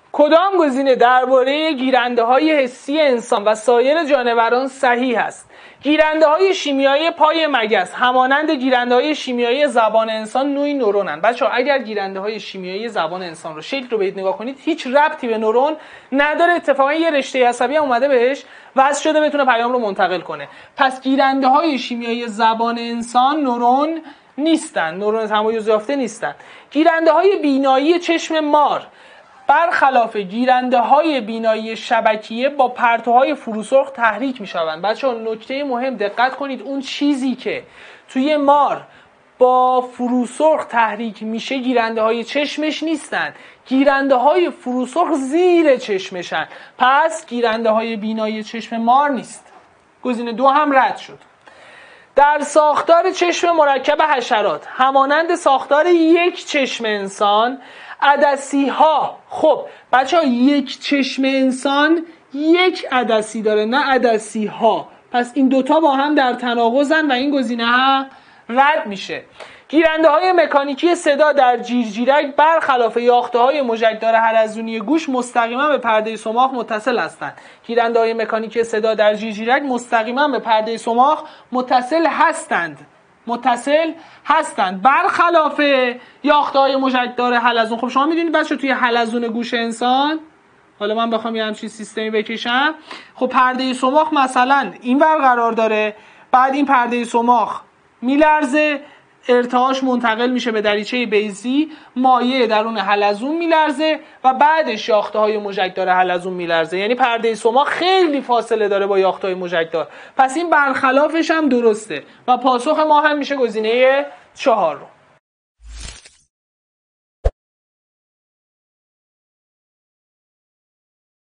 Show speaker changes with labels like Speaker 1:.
Speaker 1: کدام گزینه درباره گیرنده‌های حسی انسان و سایر جانوران صحیح است؟ گیرنده‌های شیمیایی پای مگس همانند گیرنده‌های شیمیایی زبان انسان نوعی نورونن. بچه‌ها اگر گیرنده‌های شیمیایی زبان انسان رو شکل رو بهید نگاه کنید، هیچ ربطی به نورون نداره، اتفاقا یه رشته عصبی هم اومده بهش وصل شده بتونه پیام رو منتقل کنه. پس گیرنده‌های شیمیایی زبان انسان نورون نیستن، نورون تمایز یافته نیستن. گیرنده‌های بینایی چشم مار برخلاف گیرنده‌های بینایی شبکیه با پرتوهای فروسرخ تحریک می‌شوند. بچه‌ها نکته مهم دقت کنید، اون چیزی که توی مار با فروسرخ تحریک میشه گیرنده‌های چشمش نیستن، گیرنده‌های فروسرخ زیر چشمشن. پس گیرنده‌های بینایی چشم مار نیست. گزینه 2 هم رد شد. در ساختار چشم مرکب حشرات همانند ساختار یک چشم انسان، عدسی ها، خب بچه ها یک چشم انسان یک عدسی داره نه عدسی ها، پس این دوتا با هم در تناقضن و این گزینه هم رد میشه. گیرنده های مکانیکی صدا در جیرجیرک برخلاف یاخته های مژگدار حلزونی گوش مستقیما به پرده صماخ متصل هستند. گیرنده های مکانیکی صدا در جیرجیرک مستقیما به پرده صماخ متصل هستند برخلاف یاخته های مژگدار حلزون. خب شما میدونید بچه توی حلزون گوش انسان، حالا من بخوام یه همچین سیستمی بکشم، خب پرده صماخ مثلا این ور قرار داره، بعد این پرده صماخ میلرزه، ارتعاش منتقل میشه به دریچه بیضی، مایع درون حلزون میلرزه و بعدش یاخته های مژگدار حلزون میلرزه. یعنی پرده صماخ خیلی فاصله داره با یاخته های مژگدار، پس این برخلافش هم درسته و پاسخ ما هم میشه گزینه 4.